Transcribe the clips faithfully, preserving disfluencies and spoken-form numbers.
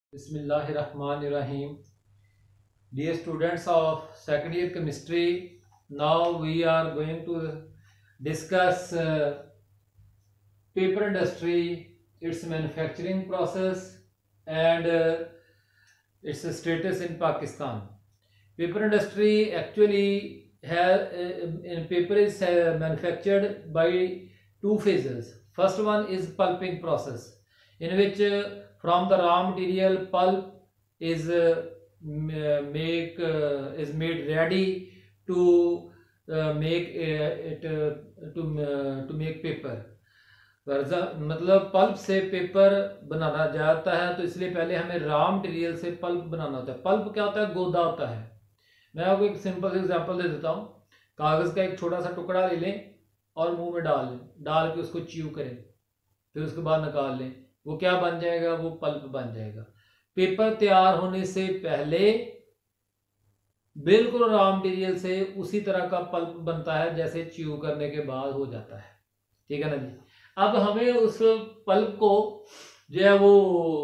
Bismillahirrahmanirrahim. Dear students of second year chemistry, now we are going to discuss uh, paper industry, its manufacturing process, and uh, its status in Pakistan. Paper industry actually has uh, in paper is uh, manufactured by two phases. First one is pulping process, in which uh, from the raw material pulp is uh, make uh, is made ready to uh, make uh, it uh, to uh, to make paper. मतलब pulp से paper बनाना जाता है, तो इसलिए पहले हमें raw material से पल्प बनाना होता है. पल्प क्या होता है? गोदा होता है. मैं आपको एक सिंपल एग्जांपल दे देता हूँ. कागज का एक छोटा सा टुकड़ा ले लें और मुंह में डाल लें, डाल के उसको च्यू करें, फिर उसके बाद निकाल लें. वो क्या बन जाएगा? वो पल्प बन जाएगा. पेपर तैयार होने से पहले बिल्कुल रॉ मटेरियल से उसी तरह का पल्प बनता है जैसे च्यू करने के बाद हो जाता है. ठीक है ना जी. अब हमें उस पल्प को जो है वो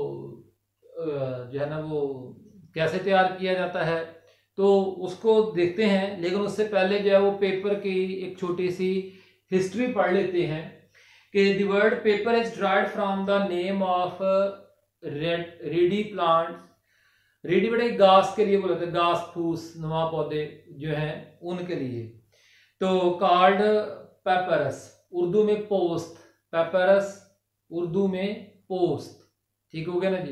जो है ना वो कैसे तैयार किया जाता है, तो उसको देखते हैं. लेकिन उससे पहले जो है वो पेपर की एक छोटी सी हिस्ट्री पढ़ लेते हैं कि the word paper is dried from the name of reedy plant. Reedy बड़े घास के लिए बोलते हैं, घास फूस नुमा पौधे जो हैं उनके लिए. तो कार्ड पेपरस, उर्दू में पोस्ट, पेपरस उर्दू में पोस्ट. ठीक हो गया ना जी.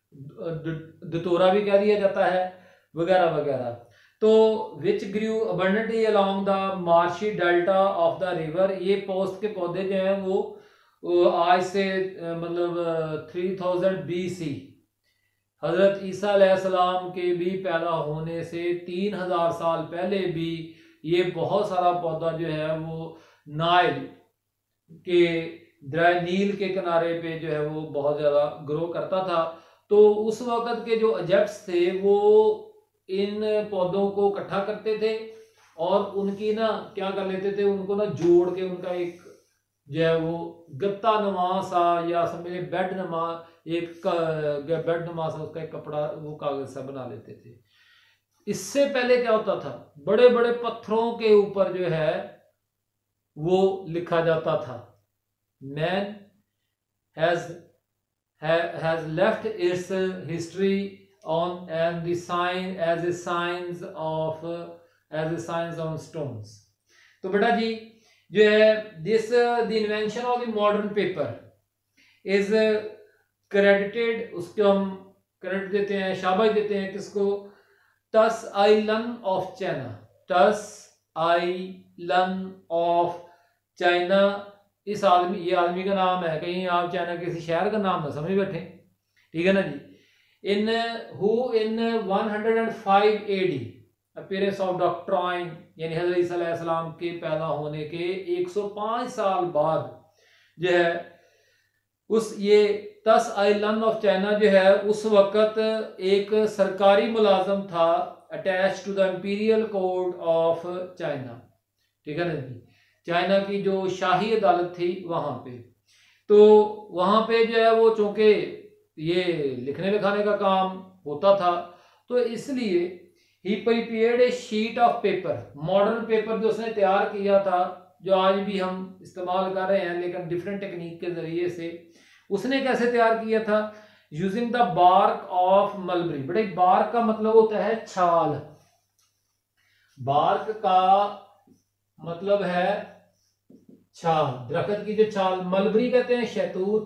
दतोरा भी कह दिया जाता है, वगैरह वगैरह. तो which grew abundantly along the marshy delta of the river. ये पोस्ट के पौधे जो हैं वो आज से मतलब थ्री थाउजेंड बी सी हजरत ईसा अलैहिस्सलाम के भी पैदा होने से तीन हजार साल पहले भी ये बहुत सारा पौधा जो है वो नाइल के द्राय नील के किनारे पे जो है वो बहुत ज्यादा ग्रो करता था. तो उस वक्त के जो एजेप्ट्स थे वो इन पौधों को इकट्ठा करते थे और उनकी ना क्या कर लेते थे, उनको ना जोड़ के उनका एक जो है वो गत्ता नुमा सा या समझे बेड नुमा एक बेड नुमा सा उसका एक कपड़ा वो कागज सा बना लेते थे. इससे पहले क्या होता था, बड़े बड़े पत्थरों के ऊपर जो है वो लिखा जाता था. Man has has left its history on and the sign as a signs of as a signs on stones. तो बेटा जी जो है this the invention of the modern paper is credited, उसको हम क्रेडिट देते हैं, शाबाश देते हैं किसको? टस आइलन ऑफ चाइना. टस आइलन ऑफ चाइना. इस आदमी, ये आदमी का नाम है, कहीं आप चाइना किसी शहर का नाम ना समझ बैठे. ठीक है ना जी. In who in one hundred five A D appearance of doctrine, यानी हज़रत ईसा अलैहिस्सलाम के पैदा होने के एक सौ पाँच साल बाद जो है उस ये तस आइलैंड ऑफ चाइना जो है उस वक्त एक सरकारी मुलाजम था attach to the imperial court of China. ठीक है ना जी. चाइना की जो शाही अदालत थी वहां पे. तो वहां पे जो है वो चूंकि ये लिखने लिखाने का काम होता था, तो इसलिए ही prepared a sheet of paper. Modern paper जो उसने तैयार किया था, जो आज भी हम इस्तेमाल कर रहे हैं लेकिन डिफरेंट टेक्निक के जरिए से, उसने कैसे तैयार किया था? Using the bark of mulberry. बड़े बार्क का मतलब होता है छाल. बार्क का मतलब है छाल, दरख्त की जो छाल. मलबरी कहते हैं शहतूत,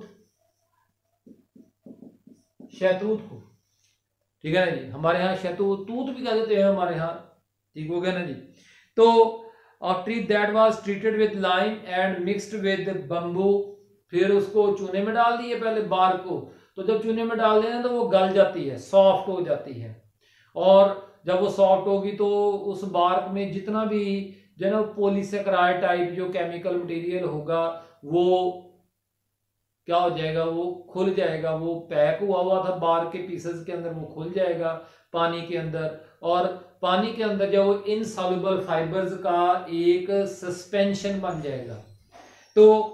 शहतूत को. ठीक है ना जी. हमारे यहाँ शहतूत तूत भी कह देते हैं हमारे यहाँ. ठीक हो गया ना जी. तो after that was treated with lime and mixed with bamboo. फिर उसको चूने में डाल दिए पहले बार को. तो जब चूने में डाल दें तो वो गल जाती है, सॉफ्ट हो जाती है. और जब वो सॉफ्ट होगी तो उस बार्क में जितना भी जो है ना पॉलीसेकेराइड टाइप जो केमिकल मटेरियल होगा वो क्या हो जाएगा? वो खुल जाएगा. वो पैक हुआ हुआ था बार के पीसेस के अंदर, वो खुल जाएगा पानी के अंदर. और पानी के अंदर जो वो इनसॉल्युबल फाइबर्स का एक सस्पेंशन बन जाएगा. तो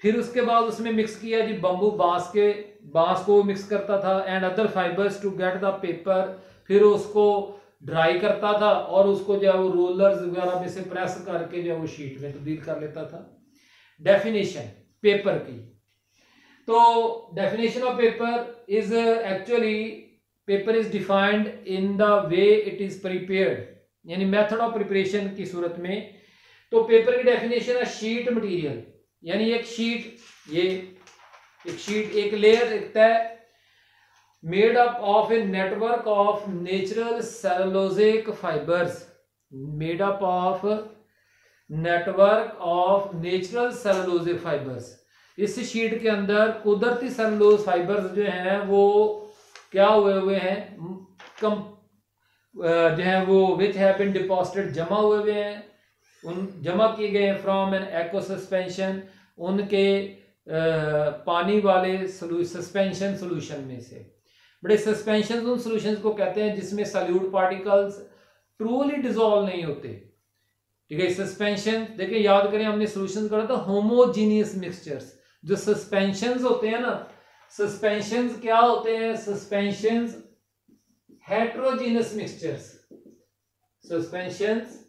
फिर उसके बाद उसमें मिक्स किया जी बम्बू, बांस के बांस को मिक्स करता था and other fibres to get the paper. फिर उसको ड्राई करता था और उसको जो है वो रोलर्स वगैरह में से प्रेस करके जो है वो शीट में तब्दील कर लेता था। डेफिनेशन पेपर की, तो definition of paper is actually paper is defined in the way it is prepared, यानी मेथड ऑफ प्रिपरेशन की सूरत में। तो पेपर की डेफिनेशन है शीट मटेरियल, यानी एक शीट, ये एक शीट एक लेयर दिखता है made up of a network of natural cellulosic fibres, made up of network of natural cellulosic fibres. इस शीट के अंदर कुदरती सेलुलोज फाइबर्स जो हैं वो क्या हुए हुए हैं, कम जो है वो विच हैव बीन डिपॉजिटेड, जमा हुए हुए हैं, उन जमा किए गए हैं फ्रॉम एन एक्वा सस्पेंशन, उनके आ, पानी वाले सस्पेंशन सोल्यूशन में से। बड़े सस्पेंशन उन सोल्यूशंस को कहते हैं जिसमें सॉल्यूट पार्टिकल्स ट्रूली डिसॉल्व नहीं होते, ठीक है। सस्पेंशन देखिए, याद करें हमने सोल्यूशन करा था होमोजीनियस मिक्सचर्स। जो सस्पेंशंस होते हैं ना, सस्पेंशंस क्या होते हैं, suspensions heterogeneous mixtures, suspensions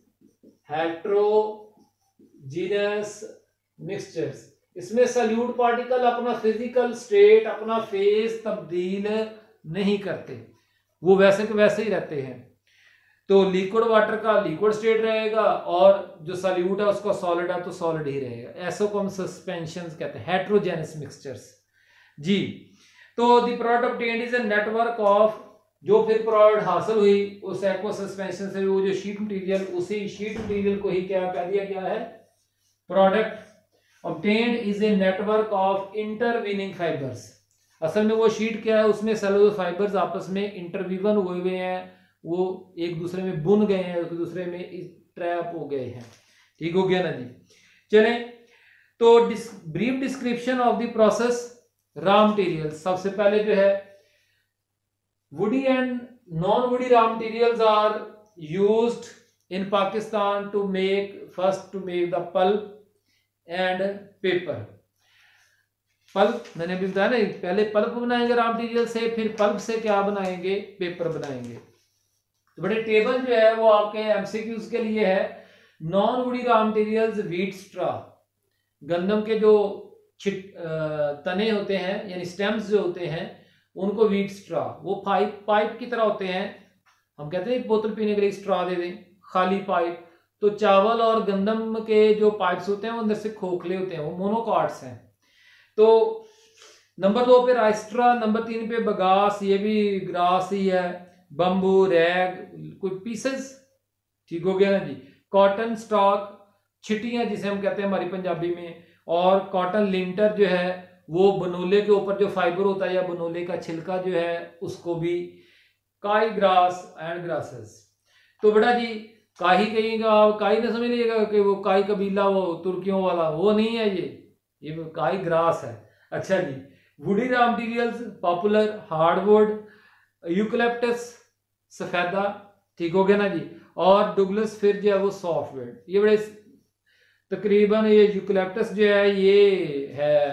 heterogeneous mixtures. इसमें सॉल्यूट पार्टिकल अपना फिजिकल स्टेट, अपना फेस तब्दील नहीं करते, वो वैसे के वैसे ही रहते हैं। तो लिक्विड वाटर का लिक्विड स्टेट रहेगा और जो सॉल्यूट है उसका सॉलिड है तो सॉलिड ही रहेगा। ऐसा को हम सस्पेंशंस कहते हैं, हेट्रोजेनस मिक्सचर्स जी। तो the product obtained is a network of, जो फिर प्रोडक्ट हासिल हुई उस एक्वा सस्पेंशन से, वो जो शीट मटेरियल, उसी शीट मटेरियल को ही क्या कह दिया गया है, product obtained is a network of intervening fibres. असल में वो शीट क्या है, उसमें सेलुलोज फाइबर्स आपस में इंटरवीवन हुए हुए हैं, वो एक दूसरे में बुन गए हैं, एक दूसरे में ट्रैप हो गए हैं, ठीक हो गया ना जी। चलें, तो brief description of the process raw material. सबसे पहले जो है woody and non woody raw materials are used in Pakistan to make first to make the pulp and paper. Pulp मैंने भी बताया ना, पहले पल्प बनाएंगे रॉ मटेरियल से, फिर पल्प से क्या बनाएंगे, पेपर बनाएंगे। तो बड़े टेबल जो है वो आपके एमसीक्यूज के लिए है। Non woody raw materials wheat straw, गंदम के जो छिट तने होते हैं यानी स्टेम्स जो होते हैं उनको व्हीट स्ट्रा, वो पाइप पाइप की तरह होते हैं। हम कहते हैं बोतल पीने के लिए स्ट्रा दे दें, खाली पाइप। तो चावल और गंदम के जो पाइप्स होते हैं वो अंदर से खोखले होते हैं, वो मोनोकार्ड्स हैं। तो नंबर दो पे राइस्ट्रा, नंबर तीन पे बगास, ये भी ग्रास ही है, बम्बू, रैग, कोई पीसेस, ठीक हो गया ना जी। कॉटन स्टॉक, छिटियां जिसे हम कहते हैं हमारी पंजाबी में, और कॉटन लिंटर जो है वो बनोले के ऊपर जो फाइबर होता है या बनोले का छिलका जो है उसको भी, काई ग्रास एंड ग्रासेस। तो बेटा जी काही कहेगा, काई ना समझ लीजिएगा कि वो काई कबीला वो तुर्कियों वाला, वो नहीं है, ये ये काई ग्रास है। अच्छा जी, woody raw materials poplar hardwood, eucalyptus सफेदा, ठीक हो गया ना जी, और डुगलस फिर जो है वो सॉफ्टवुड। ये बड़े तकरीबन ये यूकलिप्टस जो है ये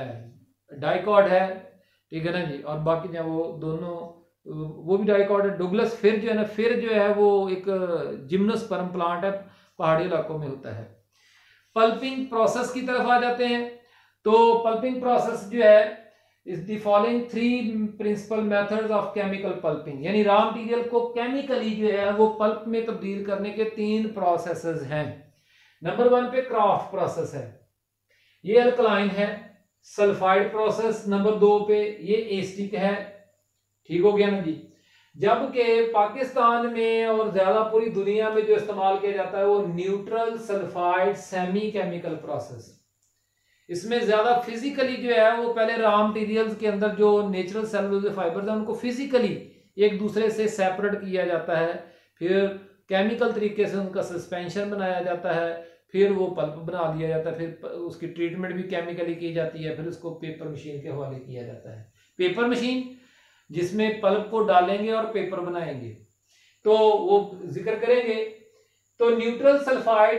है डाइकॉट है, ठीक है ना जी, और बाकी जो वो दोनों वो भी डाइकॉट है। डुगलस फिर जो है ना, फिर जो है वो एक जिम्नोस्पर्म प्लांट है, पहाड़ी इलाकों में होता है। पल्पिंग प्रोसेस की तरफ आ जाते हैं। तो पल्पिंग प्रोसेस जो है is the following three principal methods of chemical pulping, यानी रॉ मटेरियल को केमिकली जो है वो पल्प में तब्दील करने के तीन प्रोसेसेस हैं। नंबर वन पे क्राफ्ट प्रोसेस है, ये अल्कलाइन है, सल्फाइड प्रोसेस नंबर दो पे ये एसिडिक है, ठीक हो गया ना जी। जबकि पाकिस्तान में और ज्यादा पूरी दुनिया में जो इस्तेमाल किया जाता है वो neutral sulphide semi chemical process. इसमें ज्यादा फिजिकली जो है वो पहले रॉ मटेरियल्स के अंदर जो नेचुरल सेलुलोज फाइबर्स हैं उनको फिजिकली एक दूसरे से सेपरेट किया जाता है, फिर केमिकल तरीके से उनका सस्पेंशन बनाया जाता है, फिर वो पल्प बना दिया जाता है, फिर उसकी ट्रीटमेंट भी केमिकली की जाती है, फिर उसको पेपर मशीन के हवाले किया जाता है। पेपर मशीन जिसमें पल्प को डालेंगे और पेपर बनाएंगे, तो वो जिक्र करेंगे। तो न्यूट्रल सल्फाइड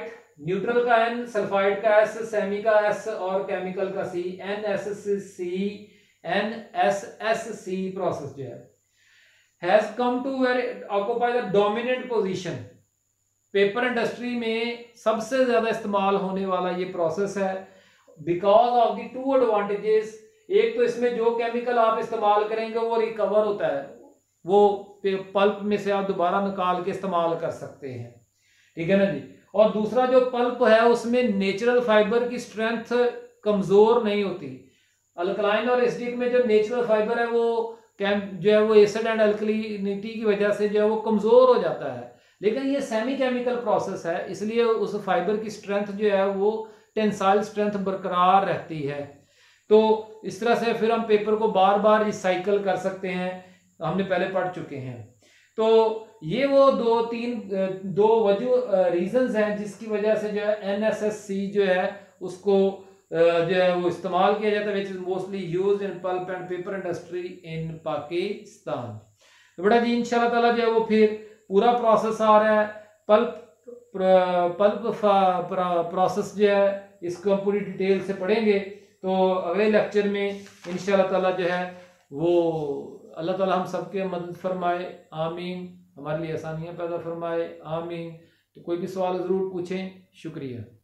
न्यूट्रल का एन, सल्फाइड का एस, सेमी का एस और केमिकल का C, N S C N S S C process जो है has come to where occupy the dominant position. Paper industry में सबसे ज्यादा इस्तेमाल होने वाला ये प्रोसेस है because of the two advantages. एक तो इसमें जो केमिकल आप इस्तेमाल करेंगे वो रिकवर होता है, वो पल्प में से आप दोबारा निकाल के इस्तेमाल कर सकते हैं, ठीक है ना जी। और दूसरा जो पल्प है उसमें नेचुरल फाइबर की स्ट्रेंथ कमजोर नहीं होती। अल्कलाइन और एसिडिक में जो नेचुरल फाइबर है वो जो है वो एसिड एंड अल्कलिनिटी की वजह से जो है वो कमजोर हो जाता है, लेकिन ये सेमी केमिकल प्रोसेस है इसलिए उस फाइबर की स्ट्रेंथ जो है वो टेंसाइल स्ट्रेंथ बरकरार रहती है। तो इस तरह से फिर हम पेपर को बार बार रिसाइकल कर सकते हैं, हमने पहले पढ़ चुके हैं। तो ये वो दो तीन दो वजह रीजंस हैं जिसकी वजह से जो है एन एस एस सी जो है उसको जो है वो इस्तेमाल किया जाता है, which is mostly used in pulp and paper industry in Pakistan. तो बेटा जी इंशाल्लाह ताला जो है वो फिर पूरा प्रोसेस आ रहा है, पल्प पल्प प्रोसेस जो है इसको हम पूरी डिटेल से पढ़ेंगे। तो अगले लेक्चर में इंशाल्लाह ताला जो है वो अल्लाह ताला हम सबके मदद फरमाए, आमीन। हमारे लिए आसानियां पैदा फरमाए, आमीन। तो कोई भी सवाल ज़रूर पूछें, शुक्रिया।